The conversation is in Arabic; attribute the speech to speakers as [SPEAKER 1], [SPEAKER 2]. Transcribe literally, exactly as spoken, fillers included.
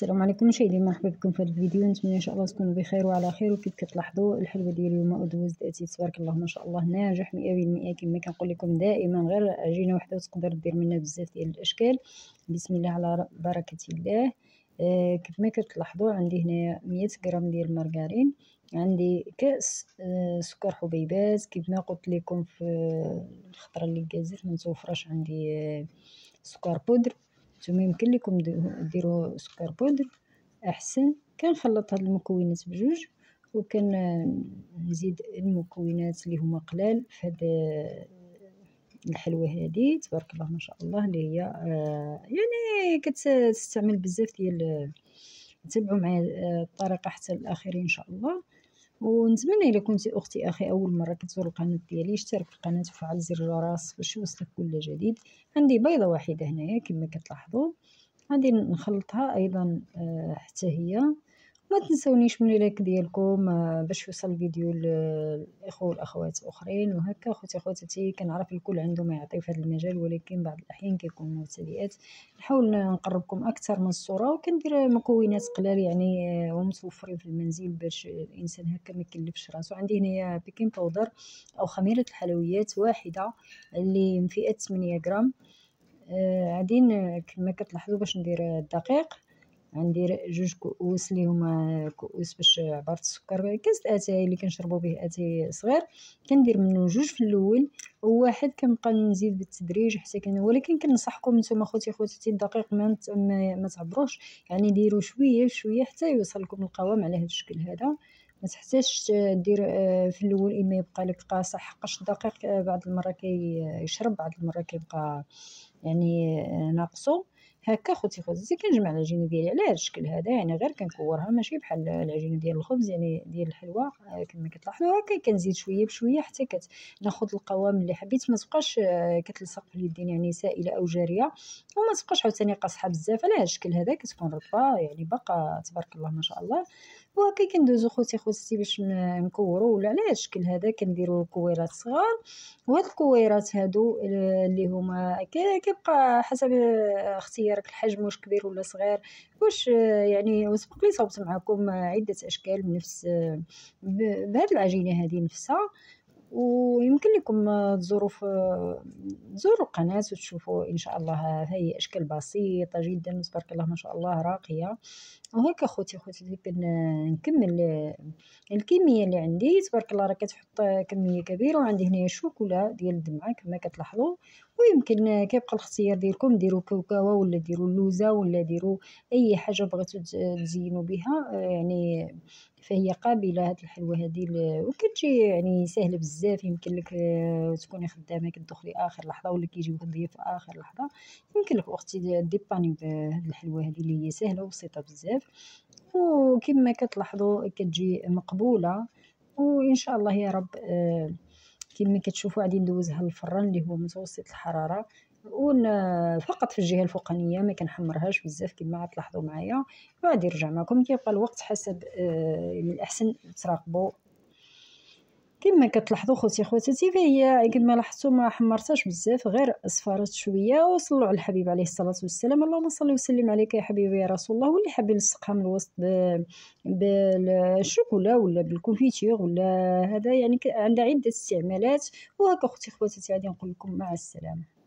[SPEAKER 1] السلام عليكم مشاهدينا، مرحبا بكم في هذا الفيديو. نتمنى ان شاء الله تكونوا بخير وعلى خير. وكيف كتلاحظوا الحلوه ديال اليوم ادوزت اتي تبارك الله ما شاء الله ناجح مئة بالمئة. كما كنقول لكم دائما غير عجينه وحده وتقدر دير منها بزاف ديال الاشكال. بسم الله على بركه الله. آه كيف ما كتلاحظوا عندي هنا مئة غرام ديال المارغرين، عندي كاس آه سكر حبيبات. كيف ما قلت لكم في الخطره اللي كازت ما متوفرش عندي آه سكر بودر. نتوما يمكن لكم ديروا سكر بودر احسن. كنخلط هاد المكونات بجوج وكنزيد المكونات اللي هما قلال في هاد الحلوه هذه تبارك الله ما شاء الله، اللي هي آه يعني كتستعمل بزاف ديال. تابعوا معايا الطريقه حتى الاخير ان شاء الله. ونتمنى الا كنتي اختي اخي اول مره كتزور القناه ديالي اشترك في القناه وفعل زر الجرس باش يوصلك كل جديد. عندي بيضه واحده هنايا كما كتلاحظوا، غادي نخلطها ايضا آه حتى هي. ما تنسونيش من اللايك ديالكم آه باش يوصل الفيديو للاخوه والاخوات الاخرين. وهكا خوتي خواتاتي، كنعرف الكل عنده ما يعطي في هذا المجال، ولكن بعض الاحيان كيكون مبتدئات. نحاول نقربكم اكثر من الصوره، وكندير مكونات قلال يعني آه ومتوفرين في المنزل باش الانسان هكا ما يكلفش راسو. عندي هنايا بيكين باودر او خميره الحلويات واحده اللي من فئه ثمانية غرام. آه غادي كما كتلاحظوا باش ندير الدقيق غندير جوج كؤوس اللي هما كؤوس باش عباره السكر، كاس اتاي اللي كنشربوا به اتاي صغير كندير منه جوج في الاول وواحد كنبقى نزيد بالتدريج حتى كان. ولكن كنصحكم نتوما خوتي خواتاتي الدقيق ما ما تعبروش، يعني ديروا شويه شويه حتى يوصل لكم القوام على هذا الشكل هذا. ما تحتاجش دير في الاول اما يبقى لك قاصح، حقاش الدقيق بعض المره كيشرب بعض المره كيبقى يعني ناقصو. هكا خوتي خواتاتي كنجمع العجينه ديالي على هذا الشكل هذا، يعني غير كنكورها ماشي بحال العجينه ديال الخبز يعني ديال الحلوه. كما كتلاحظوا هكا كنزيد شويه بشويه حتى كناخذ القوام اللي حبيت. ما تبقاش كتلصق في اليدين يعني سائله او جاريه، وما تبقاش عاوتاني قاصحه بزاف. على هذا الشكل هذا كتكون رطبه يعني باقا تبارك الله ما شاء الله. وهكا كندوزو خوتي خواتاتي باش نكورو، ولا على هذا الشكل هذا كنديروا كويرات صغار. وهاد الكويرات هادو اللي هما كيبقى حسب اختيارك الحجم، واش كبير ولا صغير، واش يعني. وسبق لي صوبت معكم عده اشكال بنفس بهاد العجينه هذه نفسها. ويمكن لكم تزوروا في تزوروا القناه وتشوفوا ان شاء الله. هي اشكال بسيطه جدا تبارك الله ما شاء الله راقيه. وهكا خوتي خوتي كنكمل الكميه اللي عندي تبارك الله. راه كتحط كميه كبيره. وعندي هنايا شوكولا ديال الدمعه كما كتلاحظوا. ويمكن كيبقى الاختيار ديالكم، ديروا كاوكاو ولا ديروا اللوزه ولا ديروا اي حاجه بغيتوا تزينوا بها يعني. فهي قابله هذه الحلوه هذه، وكتجي يعني سهله بزاف. يمكن لك تكوني خدامه كتدخلي اخر لحظه ولا كيجيوك الضيوف اخر لحظه، يمكن لك اختي ديباني بهذه الحلوه هذه اللي هي سهله وبسيطه بزاف. وكما كتلاحظوا كتجي مقبوله وان شاء الله يا رب. آه كما كتشوفوا غادي ندوزها للفران اللي هو متوسط الحراره، فقط في الجهه الفوقانيه ما كنحمرهاش بزاف كما غتلاحظوا معايا. وغادي نرجع معكم. كيبقى الوقت حسب آه من الاحسن تراقبوا. كما كتلاحظوا خوتي خواتاتي فهي كما لاحظتوا ما حمرتهاش بزاف، غير اصفرت شويه. وصلوا على الحبيب عليه الصلاه والسلام. اللهم صل وسلم عليك يا حبيبي يا رسول الله. واللي حاب يلصقها من الوسط بالشوكولا ولا بالكونفيتير ولا هذا يعني عندها عده استعمالات. وهكا خوتي خواتاتي غادي نقول لكم مع السلامه.